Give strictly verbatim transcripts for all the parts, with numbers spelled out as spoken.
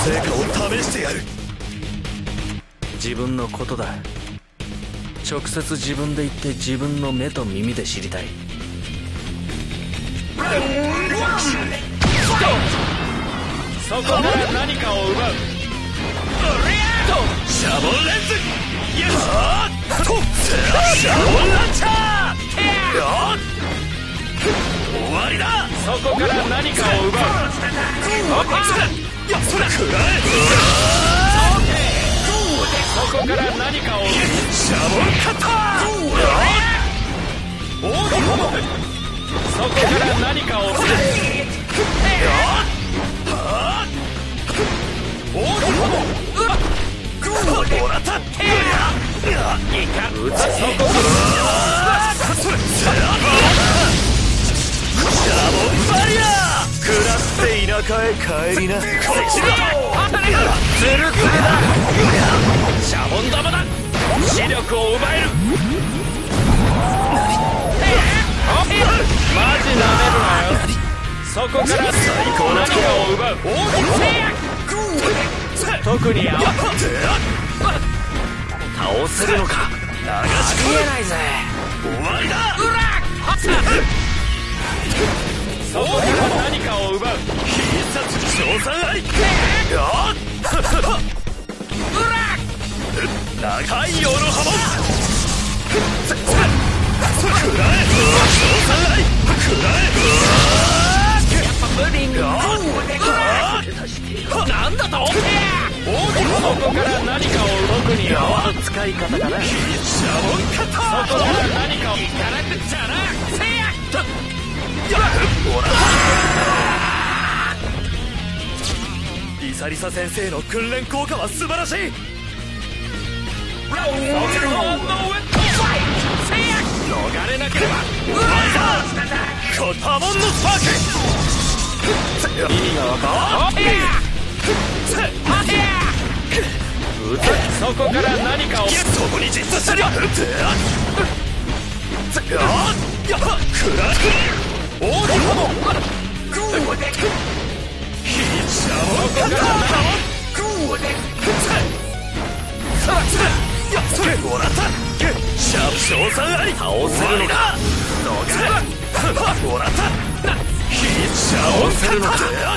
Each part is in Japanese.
成果を試してやる。 自分のことだ。直接自分で言って自分の目と耳で知りたい。 そこから何かを奪う。 シャボンレンズ。よっシャボンランチャー。終わりだ。 そこから何かを奪う。 やそれ食らえ。 そこから何かを奪う。 シャボンカッター。 オーディホモ。そこから何かを奪う。オーディホモ。 もらった。いかそこからそれシャボンバリアー。食らって田舎へ帰りな。こっちだ。 ツルツルだ。シャボン玉だ。視力を奪える。マジなめるなよ。そこから最高何かを奪う。特に合わ倒せるのか。 流し込めないぜ。終わりだ。 そこから何かを奪う。 必殺召喚あり。長い夜の波紋。食らえ。召喚あり。食らえ。 やっぱ無理。なんだと。そこから何かを特に合わん使い方だな。シャボンカッター。そこから何かをいかなくっちゃな。せやっリサリサ先生の訓練効果は素晴らしい。 逃れなければ。 コタモンのスパーク。 意味がわかんない。そこから何かを。 そこに実したりゃ。くらえ。 オーディホモ。 シャボンカッター。それもらった。シャープ召喚あり。 倒せるのか。 逃れ。もらった。シャボンカッタ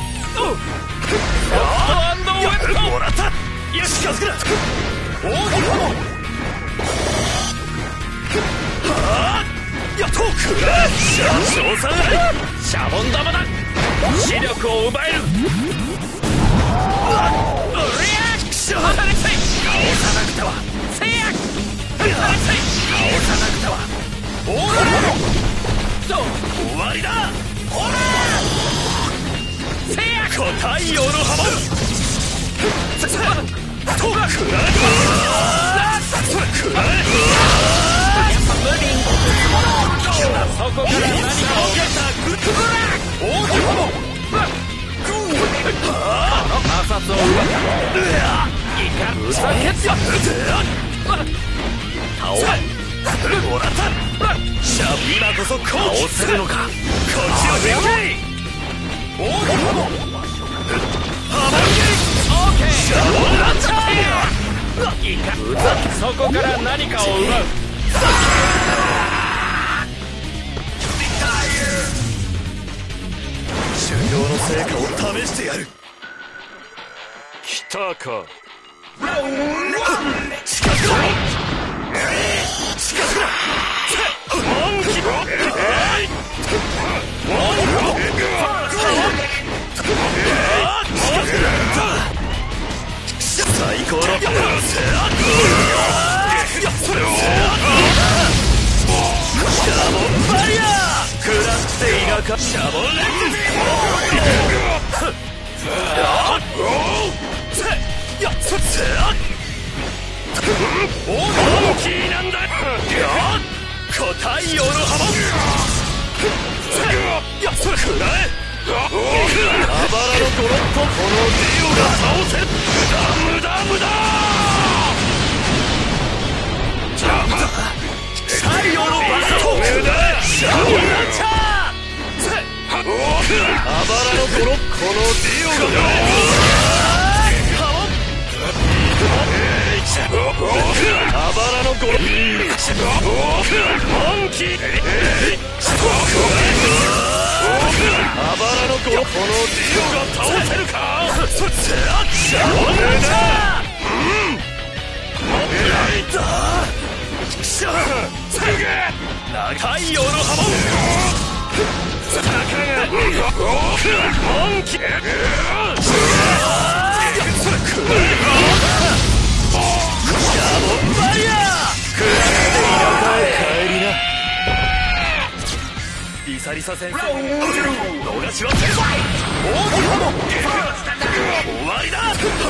ー。もらった。よし近づくな。 オーディホモ。 やっとくらえ。シャープ召喚あり。 シャボン玉だ。視力を奪える。 倒さなくては。せや倒さなくては。オーラ終わりだ。 ほらせや個太陽の波紋。とくらえ。それくらえ。 やっぱ無理。そこから何かをやった。オーディホモ。摩擦を奪った。いかふざけっや。 倒せ。もらった。シャブ今こそ倒せるのか。 こっちを全開。 オーディホモ。 ハモンゲー。 オーケー。 シャボンランチャー。 いかふざけ。そこから何かを奪う。 修行の成果を試してやる。 来たか。 近づくな。近づくな。モンキー。モンキー。最高の。それを。シャボンバリアー。食らって田舎。シャボンレンズ。やっそっせ大きいなんだ。個太陽の波紋。やっそれくらえ。あばらのドロップ。このディオが倒せ。無駄無駄無駄。太陽のバカトーク。シャボンランチャー。あばらのドロップ。このディオがらのゴロ本気あばらのゴロこのディオが倒せるかシャボンランチャー長いヨロハモたかが本気シャボンバリア食らって帰りなリサリサ先生逃しはせる大きハモ終わりだ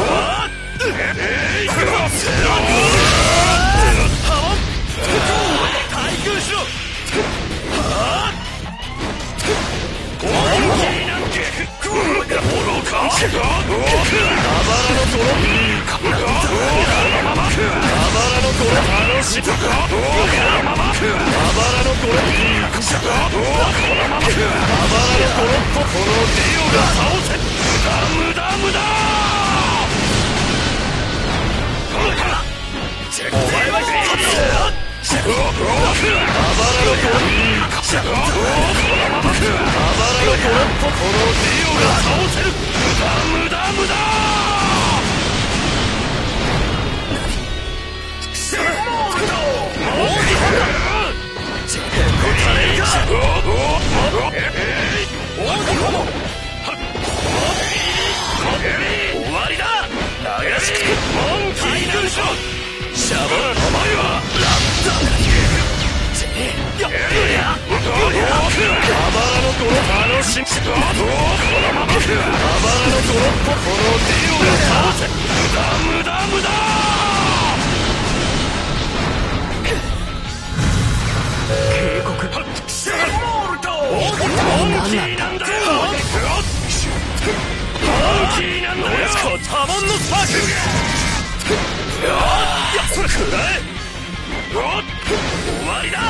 対空しろ本気なんて愚かあばらのゴロあばらのゴロ楽しいあばらのゴロあばらのゴロとこのディオが倒せ無駄無駄お前は勝つあばらのゴロあばらのゴロとこのディオが倒せる無駄無駄終わりだ流し本気になるしょシャボンお前はラッタあばらのゴロ楽しみあばらのゴロとこのディオが倒せ無駄無駄無駄警告本気なんだよ本気なんだよハモンのスパークいやそれくらえ終わりだ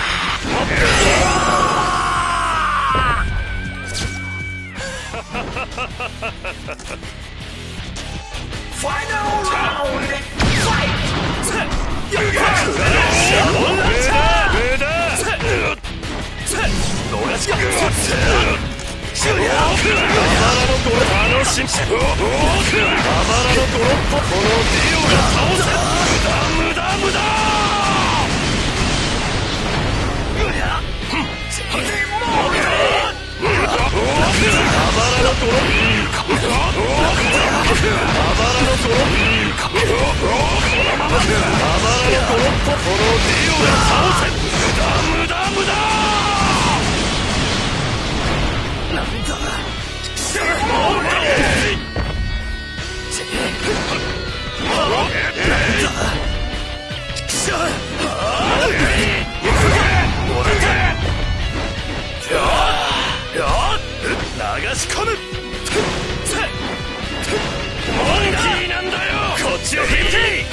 ファイナルラウンドファイトシャボンランチャー逃しがあばらのゴロ楽しみあばらのゴロとこのディオが倒せ無駄無駄無駄あばらのゴロあばらのゴロあばらのゴロとこのディオが倒せ無駄無駄無駄なんだ流し込む本気なんだよこっちを引いて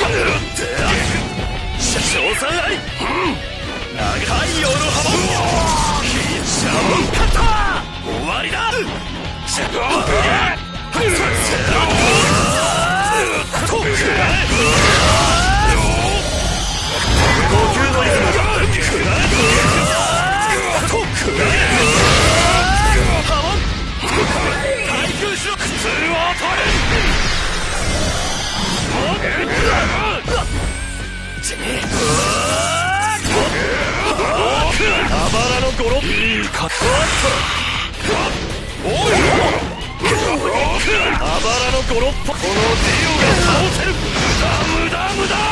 勝算あり長いヨロハモシャボンカッター終わりだシャボンとくらえ呼吸のリズムがくらえとくらえハモン対空しろ苦痛を与えあばらのゴロいいかおいあばらのゴロッとこのディオが倒せる無駄無駄無駄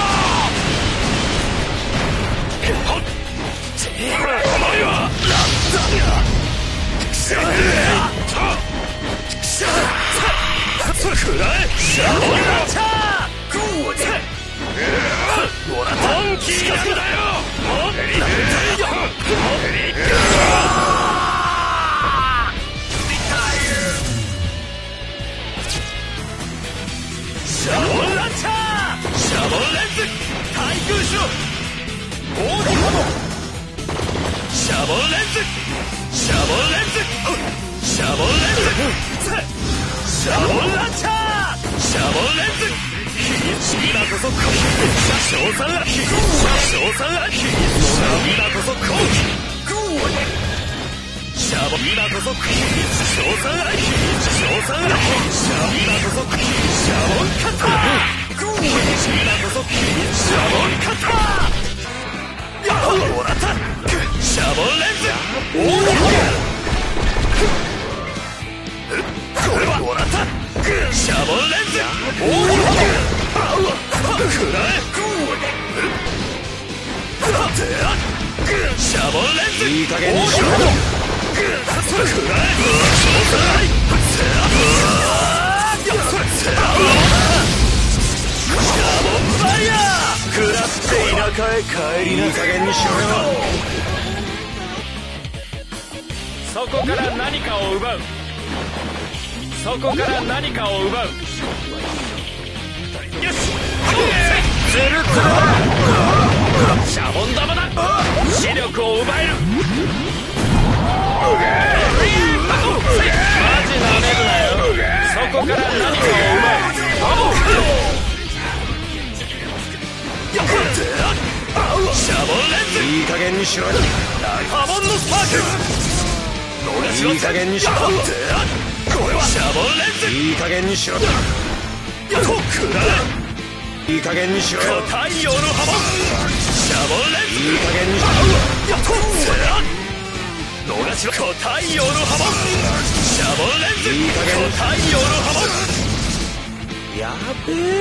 お前はラッタくらえシャボンランチャー本気なんだよシャボンランチャーシャボンレンズ対空しろ大きハモシャボンレンズシャボンレンズシャボンレンズシャボンランチャーシャボンレンズ今こそ賞賛あり賞賛あり今こそ好機シャボ今こそ賞賛あり賞賛あり今こそシャボンカタ今こそシャボンカタやっもらったシャボンレンズおおこれはもらったシャボンレンズおおくらえシャボンレンズいい加減にしろくらえシャボンファイヤー食らって田舎へ帰りないい加減にしろよそこから何かを奪うそこから何かを奪うよしズルズルだシャボン玉だ視力を奪えるマジなめるなよそこから何かを奪うシャボンレンズいい加減にしろよハモンのスパークいい加減にしろこれはシャボンレンズいい加減にしろやっとくらえいい加減にしろよ太陽の波紋シャボンレンズいい加減にしろやっとせら逃しろ太陽の波紋シャボンレンズいい加減に太陽の波紋やべえ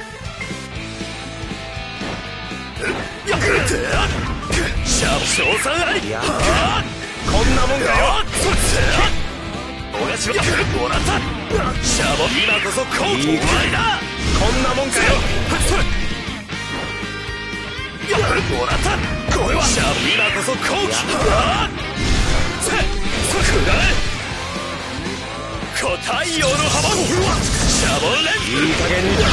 やっシャボン賞賛ありやこんなもんかよ俺しろもらったシャボン今こそ好機お前だこんなもんかよもらったこれはシャボン今こそ好機せくらえこ太陽の波紋シャボンレンズいい加減に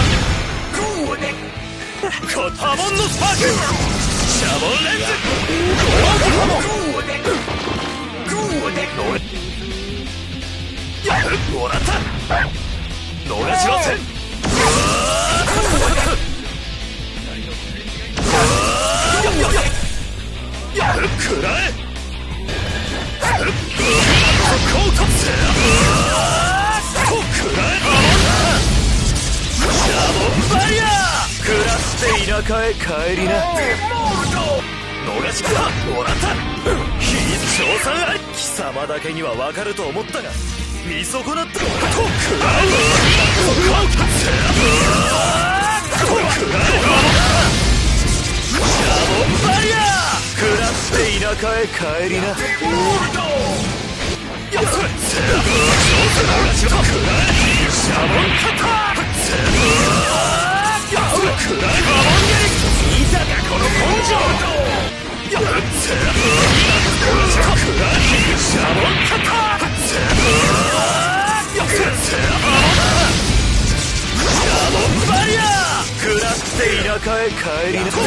こ波紋のスパークシャボンレンズもらった逃しませんくらえコートせくらえシャボンファイヤー食らって田舎へ帰りな逃しかもらった非賞賛あり貴様だけには分かると思ったが見損なったとくらえシャボンファイヤー食らって田舎へ帰りなやっそれシャボンカタやっそれくらえ見たかこの根性やっせらくらえシャボンカタシャボンファイヤー食らって田舎へ帰りな